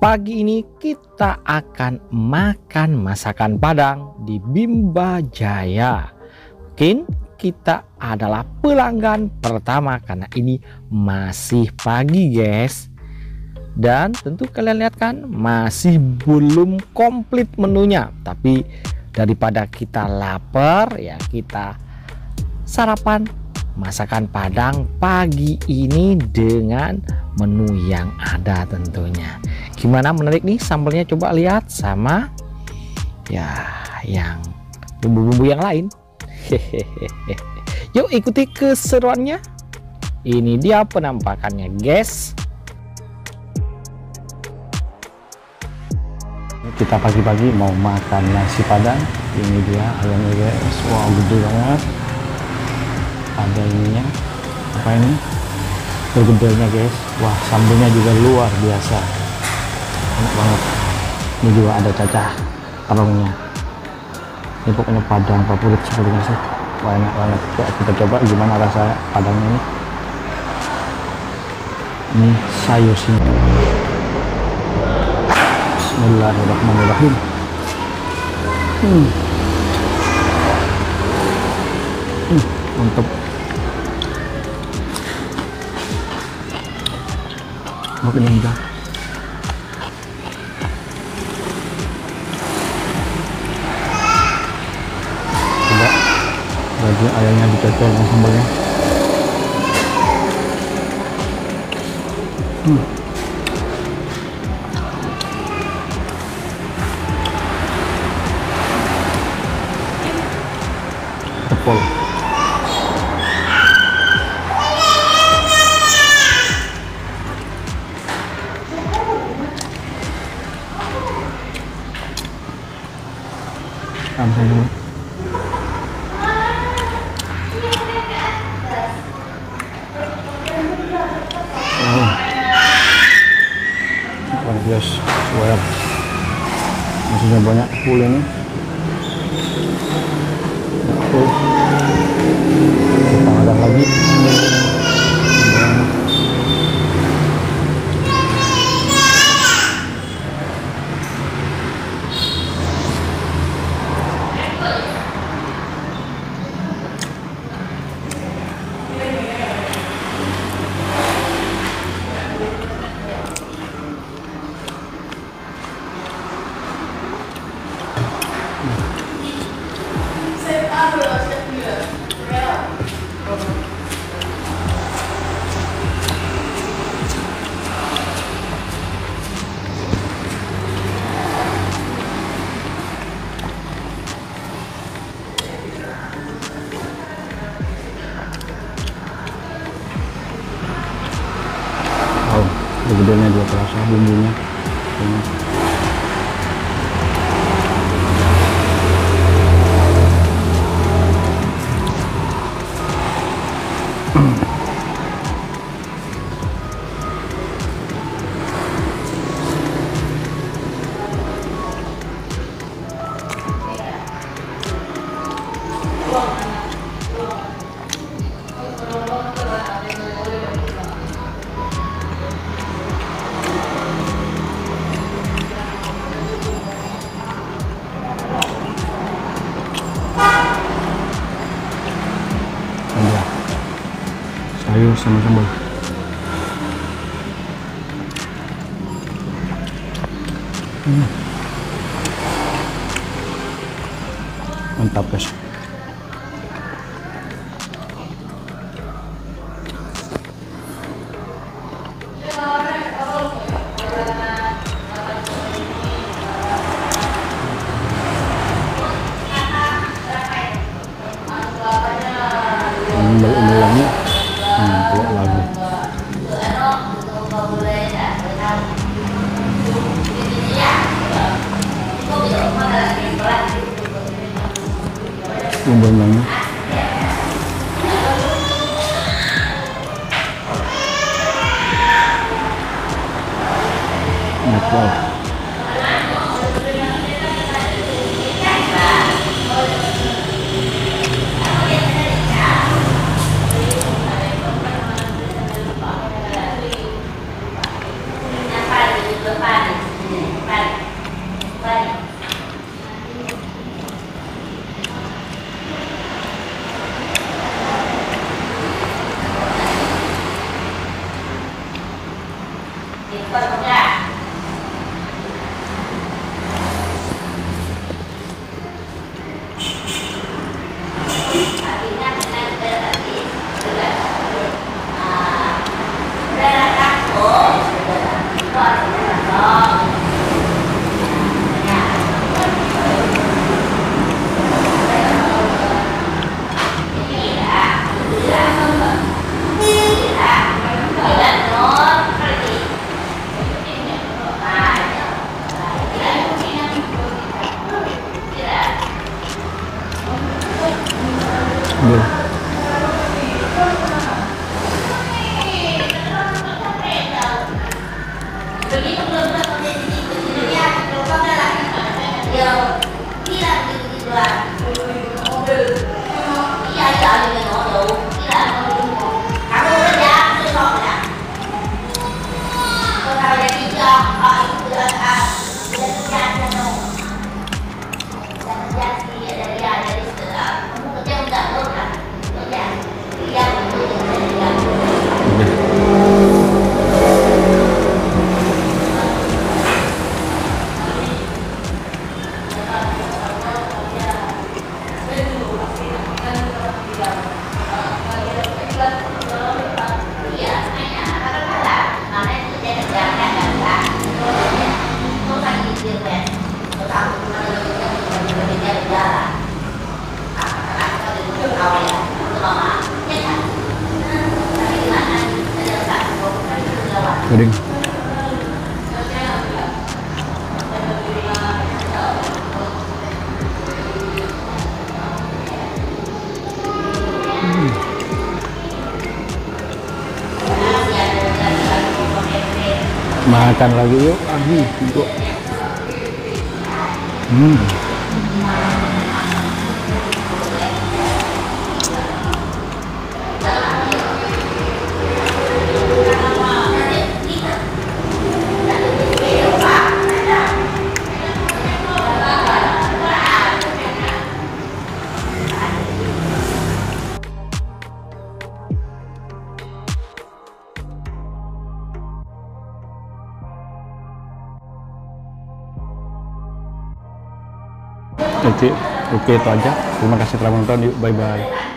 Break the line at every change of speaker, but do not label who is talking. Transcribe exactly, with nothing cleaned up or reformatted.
Pagi ini kita akan makan masakan Padang di Bimba Jaya. Mungkin kita adalah pelanggan pertama karena ini masih pagi guys. Dan tentu kalian lihat kan masih belum komplit menunya. Tapi daripada kita lapar ya kita sarapan masakan Padang pagi ini dengan menu yang ada tentunya. Gimana, menarik nih sambelnya, coba lihat sama ya yang bumbu-bumbu yang lain. Hehehe. Yuk ikuti keseruannya. Ini dia penampakannya guys.
Kita pagi-pagi mau makan nasi Padang. Ini dia ayamnya guys. Wow, gede banget. Ada ininya, apa ini, gedenya guys. Wah, sambelnya juga luar biasa, enak banget. Ini juga ada cacah terungnya. Ini pokoknya Padang favorit sepertinya sih. Wah, enak banget. Coba kita coba gimana rasa Padangnya ini. Ini sayur sini. Bismillahirrahmanirrahim. Hmm. Hmm, mantap. Oke, ini enggak. Coba bagi ayamnya dicocol dengan sambalnya. Hmm. Tepol. Langsung dulu. Oh. Banyak guys, banyak. Maksudnya banyak full ini. Full. Kita makan lagi. Oh, gedenya juga terasa bumbunya. Ini. Sayur sama sambal. Hmm. Mantap guys. Umul-umulnya hmm, keluar lagi. Bumbunya enak banget. Kering. Hmm. Makan lagi yuk, lagi yuk. Hmm. Oke, oke itu aja. Terima kasih telah menonton. Yuk, bye bye.